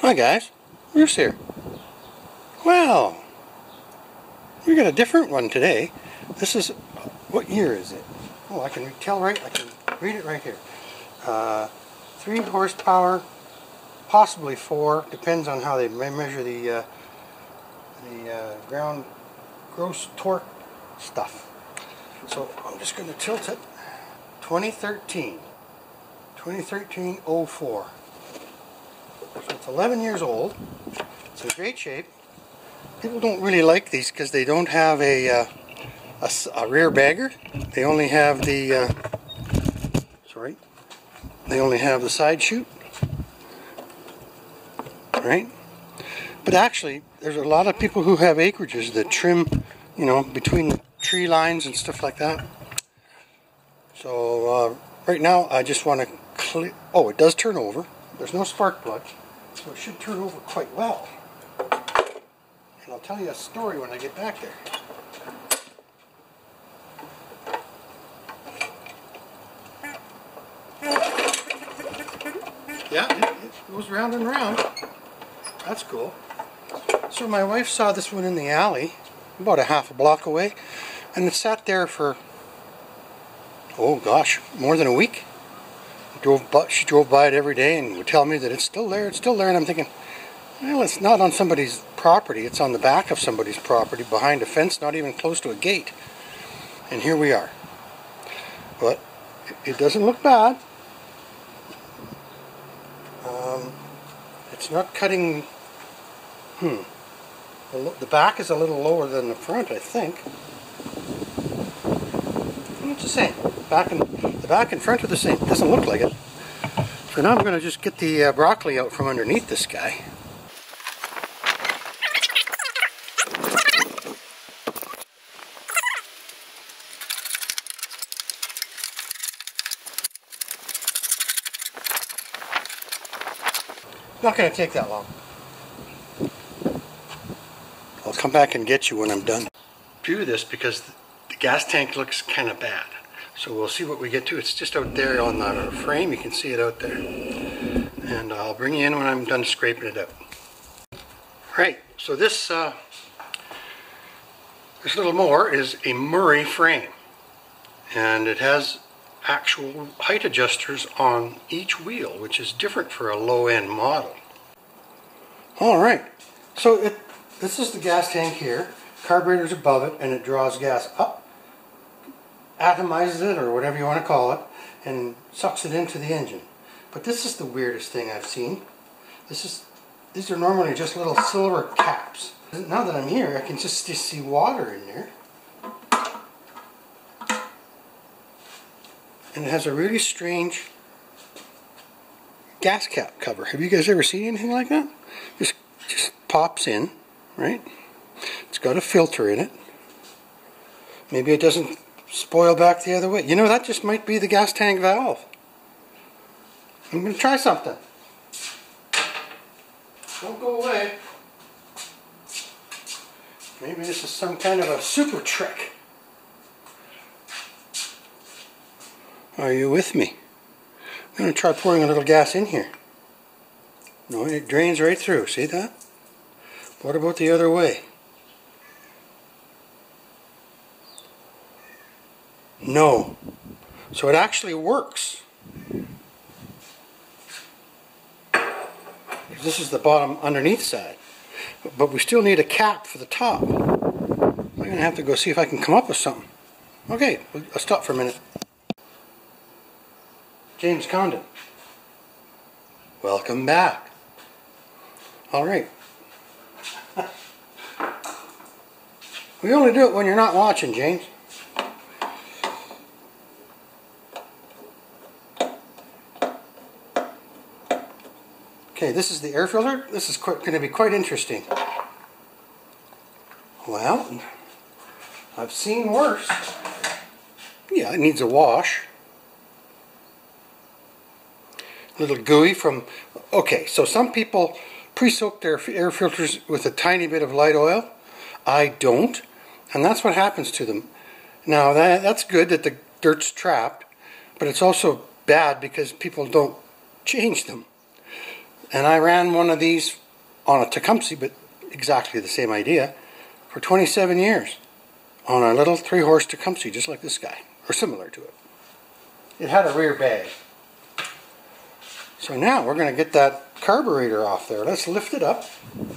Hi guys, Bruce here. Well, we got a different one today. This is, what year is it? Oh, I can tell right, I can read it right here. 3 horsepower, possibly 4, depends on how they measure the ground gross torque stuff. So I'm just going to tilt it. 2013 04. So it's 11 years old. It's in great shape. People don't really like these because they don't have a rear bagger. They only have the they only have the side chute, right? But actually, there's a lot of people who have acreages that trim, you know, between the tree lines and stuff like that. So right now, I just want to clear. Oh, it does turn over. There's no spark plug, so it should turn over quite well. And I'll tell you a story when I get back there. Yeah, it goes round and round. That's cool. So my wife saw this one in the alley, about a half a block away, and it sat there for, oh gosh, more than a week. She drove by it every day and would tell me that it's still there, and I'm thinking, well, it's not on somebody's property, it's on the back of somebody's property, behind a fence, not even close to a gate. And here we are. But it doesn't look bad. It's not cutting, the back is a little lower than the front, I think. It's the same. The back and front are the same. It doesn't look like it. So now I'm going to just get the broccoli out from underneath this guy. Not going to take that long. I'll come back and get you when I'm done. Do this because the gas tank looks kind of bad. So we'll see what we get to. It's just out there on the frame. You can see it out there. And I'll bring you in when I'm done scraping it out. Right, so this little mower is a Murray frame. And it has actual height adjusters on each wheel, which is different for a low-end model. Alright, so this is the gas tank here. Carburetor's above it, and it draws gas up, atomizes it, or whatever you want to call it, and sucks it into the engine. But this is the weirdest thing I've seen. These are normally just little silver caps. Now that I'm here, I can just see water in there. And it has a really strange gas cap cover. Have you guys ever seen anything like that? Just pops in, right? It's got a filter in it. Maybe it doesn't spoil back the other way. You know, that just might be the gas tank valve. I'm going to try something. Don't go away. Maybe this is some kind of a super trick. Are you with me? I'm going to try pouring a little gas in here. No, it drains right through. See that? What about the other way? No. So it actually works. This is the bottom underneath side. But we still need a cap for the top. I'm going to have to go see if I can come up with something. Okay, I'll stop for a minute. James Condon. Welcome back. Alright. We only do it when you're not watching, James. Okay, this is the air filter. This is going to be quite interesting. Well, I've seen worse. Yeah, it needs a wash. Little gooey from, okay, so some people pre-soak their air filters with a tiny bit of light oil. I don't, and that's what happens to them. Now that's good that the dirt's trapped, but it's also bad because people don't change them. And I ran one of these on a Tecumseh, but exactly the same idea, for 27 years on a little 3-horse Tecumseh, just like this guy, or similar to it. It had a rear bag. So now we're going to get that carburetor off there. Let's lift it up.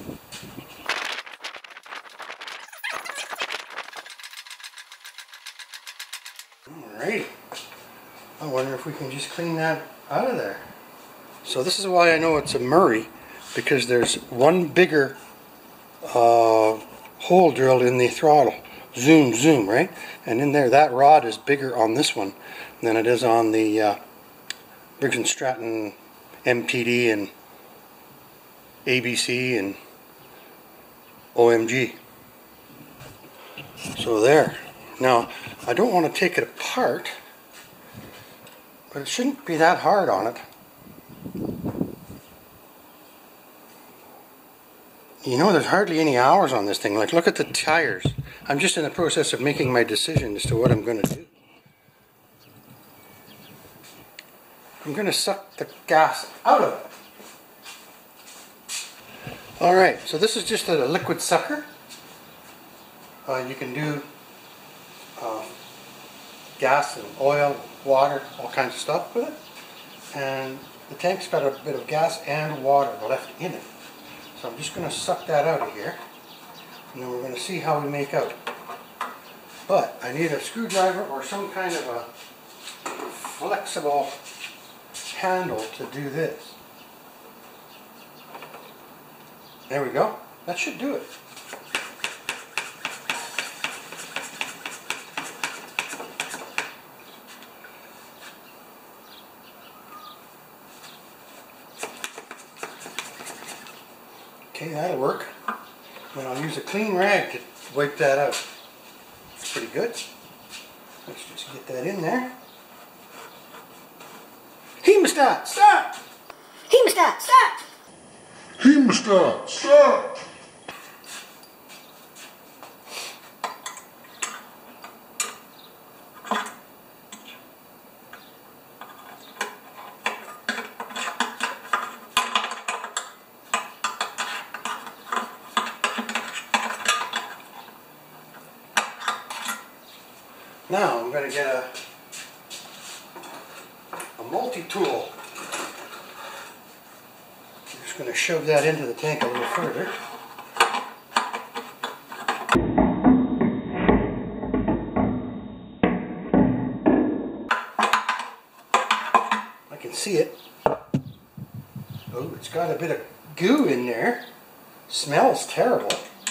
Alrighty. I wonder if we can just clean that out of there. So this is why I know it's a Murray, because there's one bigger hole drilled in the throttle. Zoom, zoom, right? And in there, that rod is bigger on this one than it is on the Briggs and Stratton MTD and ABC and OMG. So there. Now, I don't want to take it apart, but it shouldn't be that hard on it. You know, there's hardly any hours on this thing. Like, look at the tires. I'm just in the process of making my decision as to what I'm going to do. I'm going to suck the gas out of it. Alright, so this is just a liquid sucker. You can do gas and oil, water, all kinds of stuff with it. And the tank's got a bit of gas and water left in it. So I'm just going to suck that out of here, and then we're going to see how we make out. But I need a screwdriver or some kind of a flexible handle to do this. There we go. That should do it. Okay, that'll work. And I'll use a clean rag to wipe that out. It's pretty good. Let's just get that in there. Hemostat, stop! Hemostat, stop! Hemostat, stop! Now I'm going to get a multi-tool. I'm just going to shove that into the tank a little further. I can see it. Oh, it's got a bit of goo in there. Smells terrible.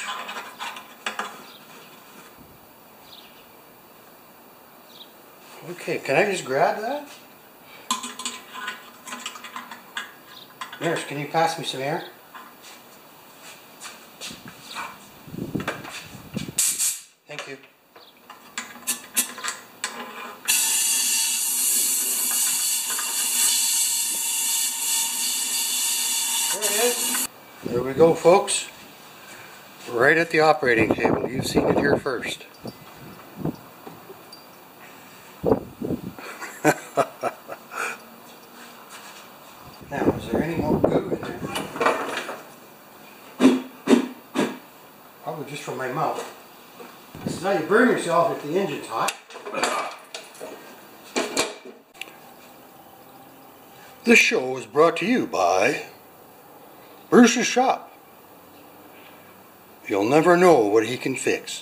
Okay, can I just grab that? Nurse, can you pass me some air? Thank you. There it is. There we go, folks. Right at the operating table. You've seen it here first. Now, is there any more goo in there? Probably just from my mouth. This is how you burn yourself if the engine's hot. This show is brought to you by Bruce's Shop. You'll never know what he can fix.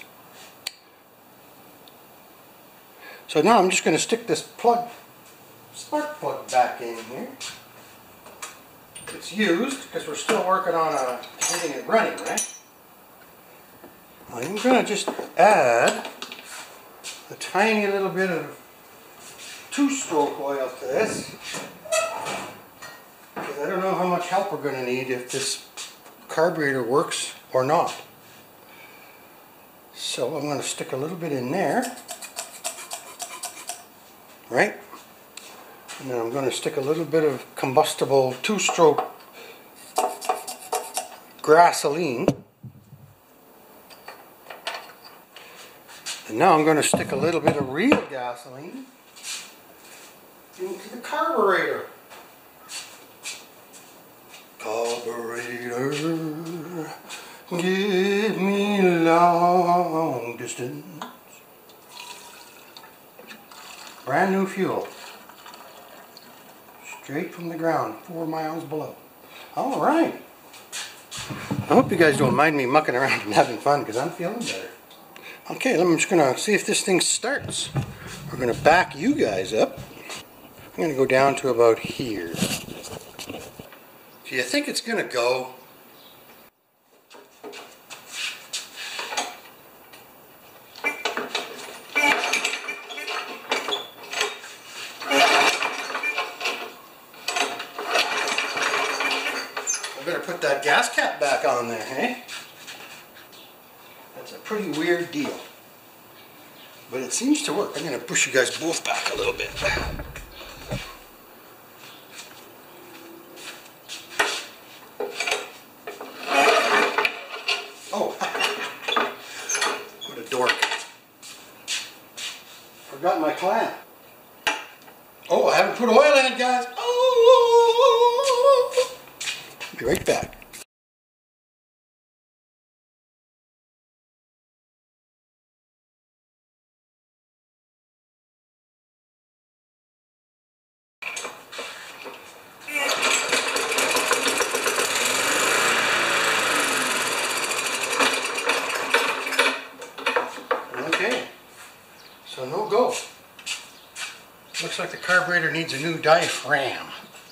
So now I'm just going to stick this spark plug back in here. It's used because we're still working on getting it running, right? I'm going to just add a tiny little bit of 2-stroke oil to this, because I don't know how much help we're going to need if this carburetor works or not. So I'm going to stick a little bit in there, right? And then I'm going to stick a little bit of combustible 2-stroke gasoline. And now I'm going to stick a little bit of real gasoline into the carburetor. Carburetor, give me long distance. Brand new fuel. Straight from the ground, 4 miles below. Alright. I hope you guys don't mind me mucking around and having fun because I'm feeling better. Okay, I'm just going to see if this thing starts. We're going to back you guys up. I'm going to go down to about here. Do you think it's going to go? I better put that gas cap back on there, hey? That's a pretty weird deal. But it seems to work. I'm going to push you guys both back a little bit. Oh, what a dork. Forgot my clamp. Oh, I haven't put oil in it, guys. Oh! Be right back. Okay, so no go. Looks like the carburetor needs a new diaphragm.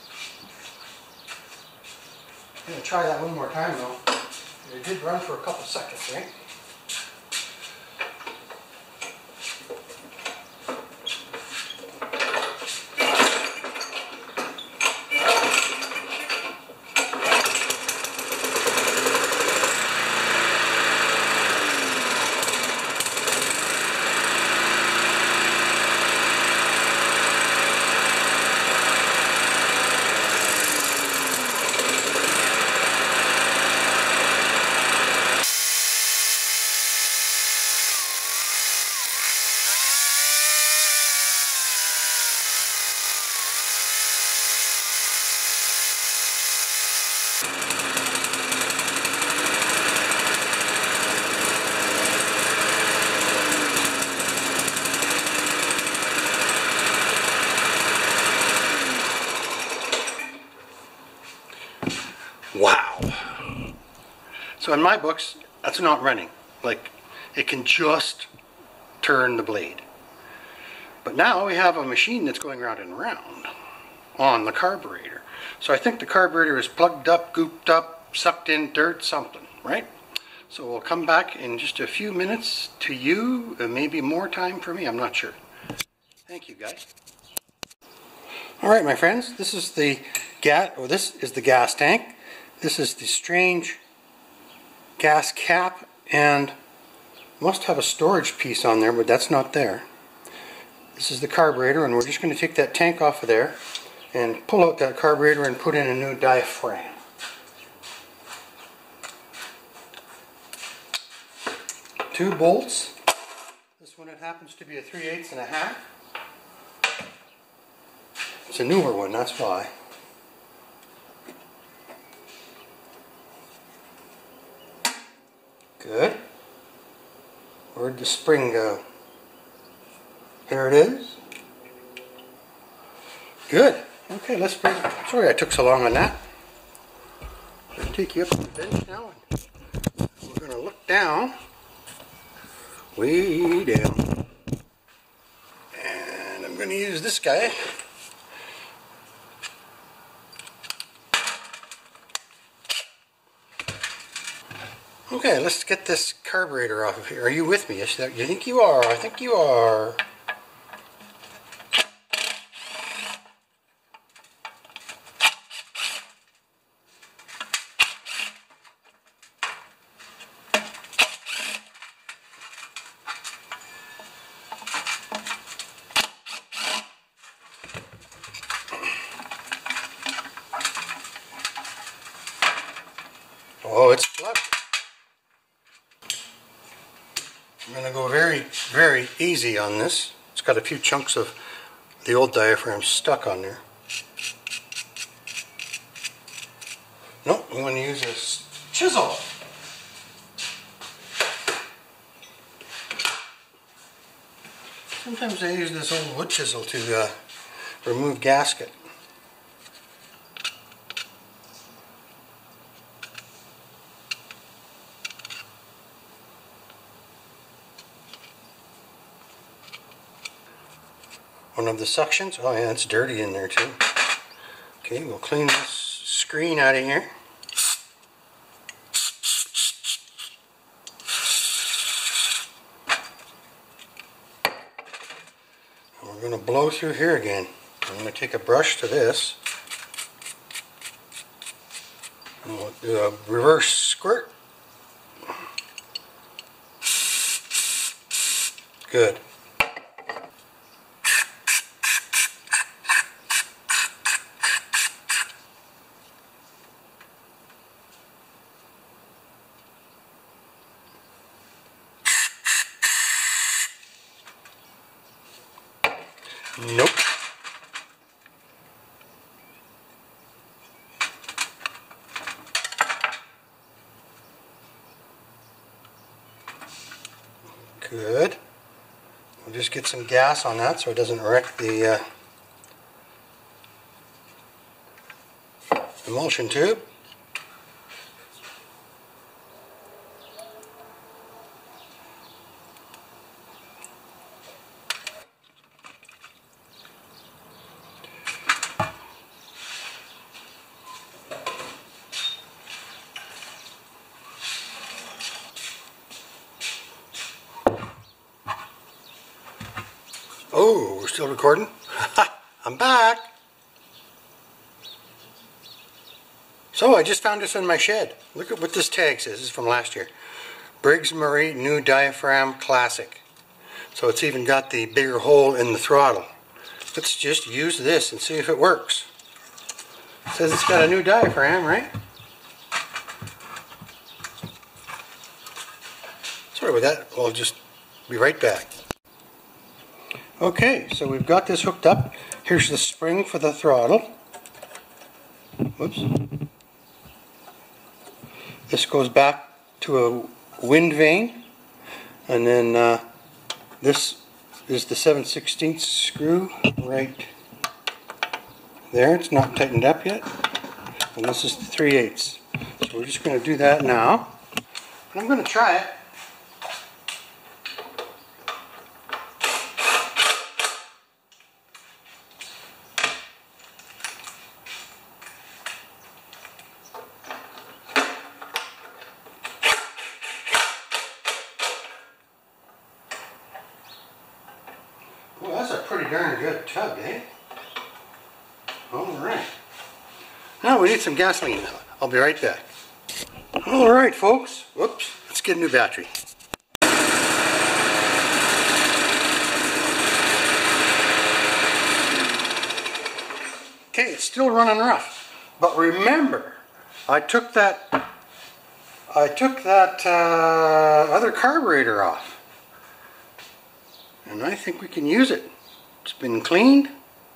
I'm going to try that one more time though. It did run for a couple seconds, right? Wow. So in my books, that's not running. Like, it can just turn the blade. But now we have a machine that's going round and round on the carburetor. So I think the carburetor is plugged up, gooped up, sucked in dirt, something, right? So we'll come back in just a few minutes to you, and maybe more time for me, I'm not sure. Thank you, guys. Alright, my friends, this is the gas tank. This is the strange gas cap, and must have a storage piece on there, but that's not there. This is the carburetor, and we're just going to take that tank off of there and pull out that carburetor and put in a new diaphragm. Two bolts. This one, it happens to be a 3/8 and a half. It's a newer one, that's why. Good. Where'd the spring go? There it is. Good. Okay, let's bring. Sorry I took so long on that. Let's take you up to the bench now, and we're going to look down, way down, and I'm going to use this guy. Okay, let's get this carburetor off of here. Are you with me? You think you are? I think you are. Oh, it's plugged. I'm going to go very, very easy on this. It's got a few chunks of the old diaphragm stuck on there. Nope, we want to use a chisel. Sometimes I use this old wood chisel to remove gasket. One of the suctions. Oh yeah, it's dirty in there too. Okay, we'll clean this screen out of here. And we're going to blow through here again. I'm going to take a brush to this. And we'll do a reverse squirt. Good. Nope. Good. We'll just get some gas on that so it doesn't wreck the emulsion tube. Oh, we're still recording? I'm back! So I just found this in my shed. Look at what this tag says. This is from last year. Briggs New Diaphragm Classic. So it's even got the bigger hole in the throttle. Let's just use this and see if it works. It says it's got a new diaphragm, right? Sorry about that. I'll just be right back. Okay, so we've got this hooked up. Here's the spring for the throttle. Whoops. This goes back to a wind vane. And then this is the 7/16 screw right there. It's not tightened up yet. And this is the 3/8. So we're just going to do that now. And I'm going to try it. Well, that's a pretty darn good tug, eh? Alright. Now we need some gasoline. I'll be right back. Alright, folks. Whoops. Let's get a new battery. Okay, it's still running rough. But remember, I took that other carburetor off. And I think we can use it. It's been cleaned.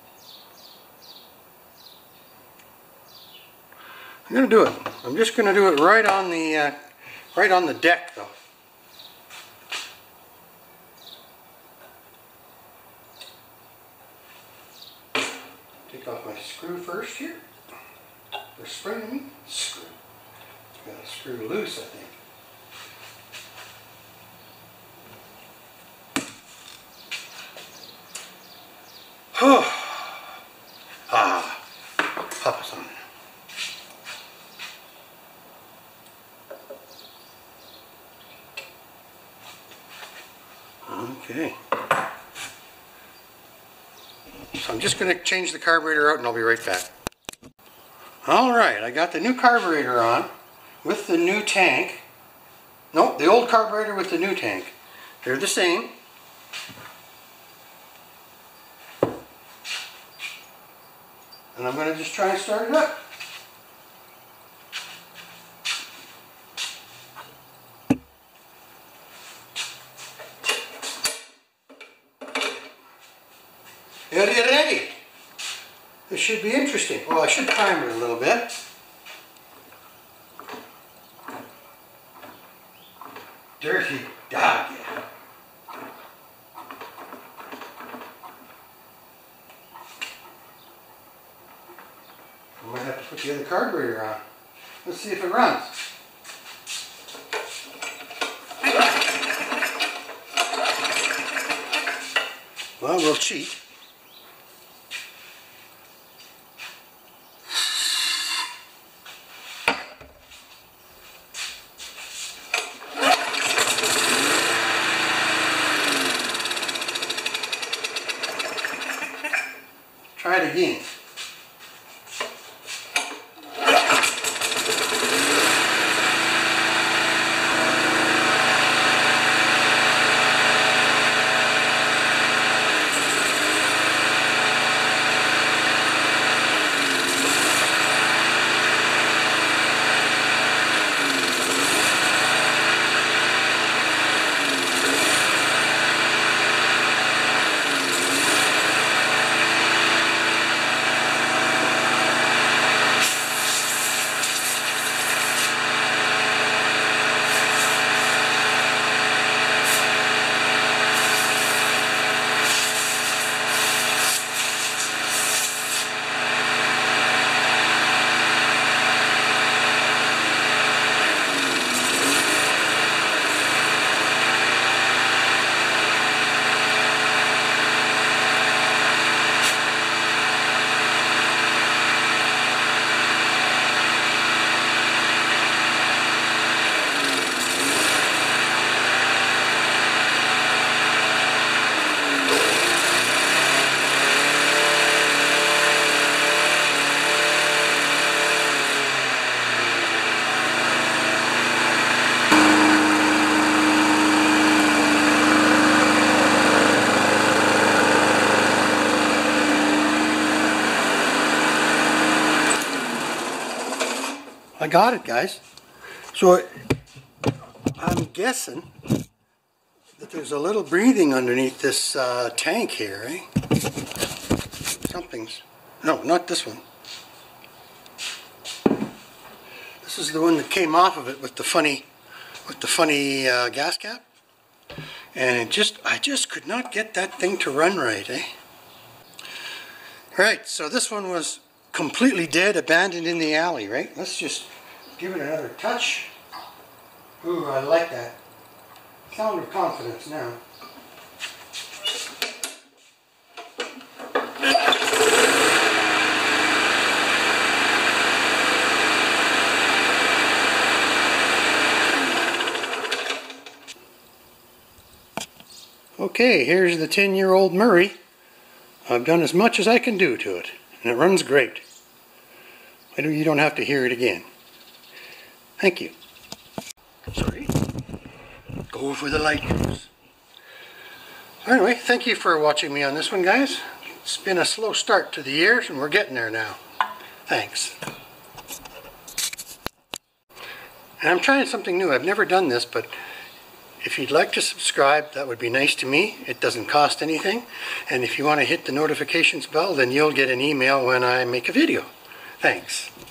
I'm going to do it. I'm just going to do it right on the deck, though. Take off my screw first here. Or spring, I mean. Screw. Got a screw loose, I think. Pop us on there. Okay. So I'm just going to change the carburetor out and I'll be right back. Alright, I got the new carburetor on with the new tank. Nope, the old carburetor with the new tank. They're the same. And I'm going to just try and start it up. Ready. This should be interesting. Well, I should time it a little bit. Dirty dog. I might have to put the other carburetor on. Let's see if it runs. Well, we'll cheat. Try it again. I got it, guys. So I'm guessing that there's a little breathing underneath this tank here, eh? Something's... No, not this one. This is the one that came off of it with the funny gas cap. And I just could not get that thing to run right, eh? Right, so this one was completely dead, abandoned in the alley, right? Let's just give it another touch. Ooh, I like that. Sound of confidence now. Okay, here's the 10-year-old Murray. I've done as much as I can do to it, and it runs great. You don't have to hear it again. Thank you. Sorry. Go for the light. Anyway, thank you for watching me on this one, guys. It's been a slow start to the year, and we're getting there now. Thanks. And I'm trying something new. I've never done this, but if you'd like to subscribe, that would be nice to me. It doesn't cost anything. And if you want to hit the notifications bell, then you'll get an email when I make a video. Thanks.